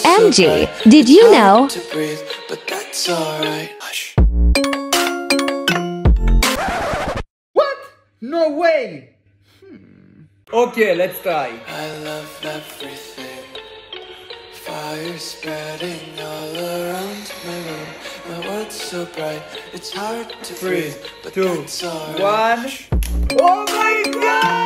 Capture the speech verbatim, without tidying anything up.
M G, did you know? To breathe, but that's alright. Hush. What? No way! Hmm. Okay, let's try. I love everything. Fire spreading all around my room. My world's so bright, it's hard to Three, breathe, but two, that's alright. one. Oh my God!